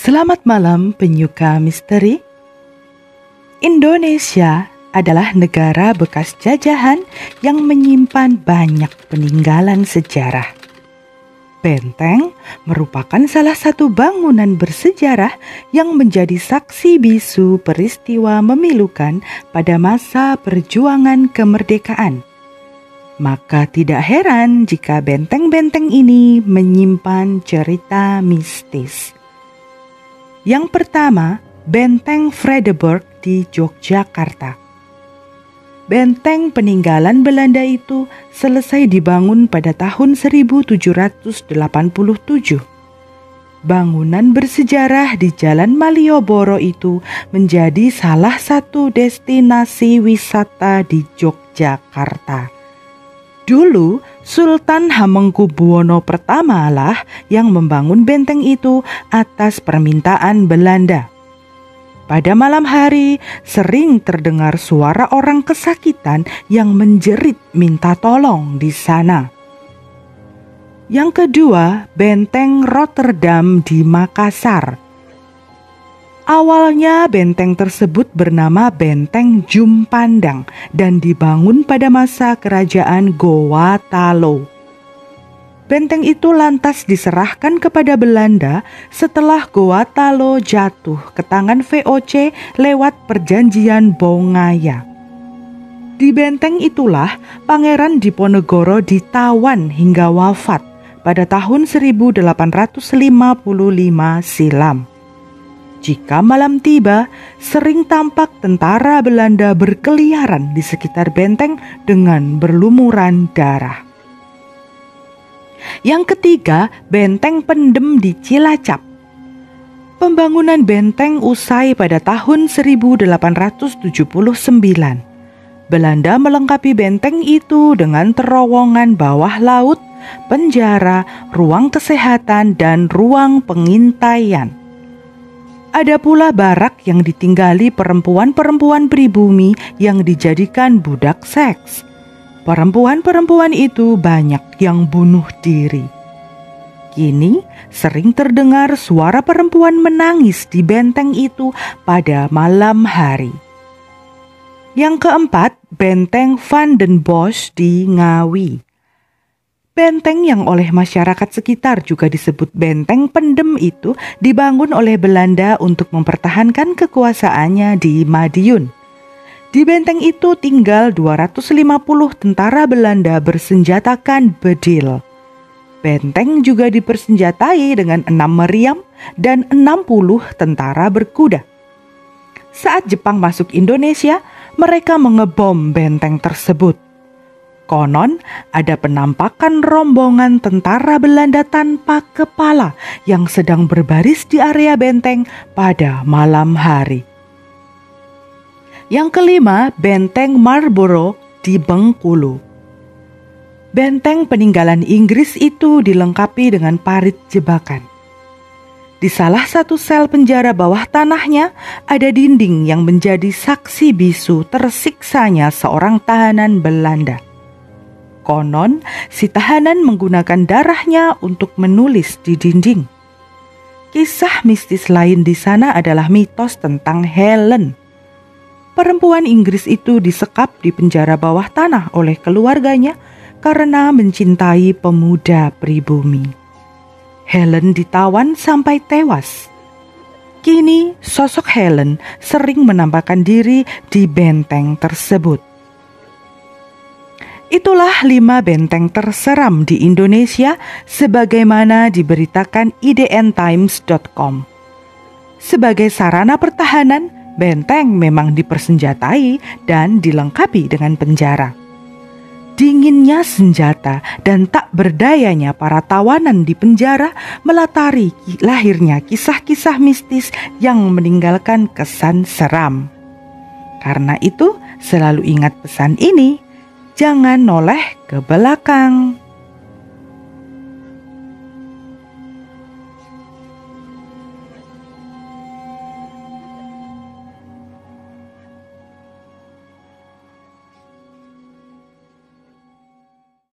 Selamat malam penyuka misteri. Indonesia adalah negara bekas jajahan yang menyimpan banyak peninggalan sejarah. Benteng merupakan salah satu bangunan bersejarah yang menjadi saksi bisu peristiwa memilukan pada masa perjuangan kemerdekaan. Maka tidak heran jika benteng-benteng ini menyimpan cerita mistis. Yang pertama, Benteng Vredenburg di Yogyakarta. Benteng peninggalan Belanda itu selesai dibangun pada tahun 1787. Bangunan bersejarah di Jalan Malioboro itu menjadi salah satu destinasi wisata di Yogyakarta. Dulu, Sultan Hamengkubuwono I lah yang membangun benteng itu atas permintaan Belanda. Pada malam hari, sering terdengar suara orang kesakitan yang menjerit minta tolong di sana. Yang kedua, Benteng Rotterdam di Makassar. Awalnya benteng tersebut bernama Benteng Jumpandang dan dibangun pada masa kerajaan Gowa Talo. Benteng itu lantas diserahkan kepada Belanda setelah Gowa Talo jatuh ke tangan VOC lewat perjanjian Bongaya. Di benteng itulah Pangeran Diponegoro ditawan hingga wafat pada tahun 1855 silam. Jika malam tiba, sering tampak tentara Belanda berkeliaran di sekitar benteng dengan berlumuran darah. Yang ketiga, Benteng Pendem di Cilacap. Pembangunan benteng usai pada tahun 1879. Belanda melengkapi benteng itu dengan terowongan bawah laut, penjara, ruang kesehatan, dan ruang pengintaian. Ada pula barak yang ditinggali perempuan-perempuan pribumi yang dijadikan budak seks. Perempuan-perempuan itu banyak yang bunuh diri. Kini sering terdengar suara perempuan menangis di benteng itu pada malam hari. Yang keempat, Benteng Van den Bosch di Ngawi. Benteng yang oleh masyarakat sekitar juga disebut Benteng Pendem itu dibangun oleh Belanda untuk mempertahankan kekuasaannya di Madiun. Di benteng itu tinggal 250 tentara Belanda bersenjatakan bedil. Benteng juga dipersenjatai dengan 6 meriam dan 60 tentara berkuda. Saat Jepang masuk Indonesia, mereka mengebom benteng tersebut. Konon ada penampakan rombongan tentara Belanda tanpa kepala yang sedang berbaris di area benteng pada malam hari. Yang kelima, Benteng Marlborough di Bengkulu. Benteng peninggalan Inggris itu dilengkapi dengan parit jebakan. Di salah satu sel penjara bawah tanahnya ada dinding yang menjadi saksi bisu tersiksanya seorang tahanan Belanda. Konon, si tahanan menggunakan darahnya untuk menulis di dinding. Kisah mistis lain di sana adalah mitos tentang Helen. Perempuan Inggris itu disekap di penjara bawah tanah oleh keluarganya karena mencintai pemuda pribumi. Helen ditawan sampai tewas. Kini, sosok Helen sering menampakkan diri di benteng tersebut. Itulah 5 benteng terseram di Indonesia sebagaimana diberitakan idntimes.com. Sebagai sarana pertahanan, benteng memang dipersenjatai dan dilengkapi dengan penjara. Dinginnya senjata dan tak berdayanya para tawanan di penjara melatari lahirnya kisah-kisah mistis yang meninggalkan kesan seram. Karena itu, selalu ingat pesan ini. Jangan noleh ke belakang.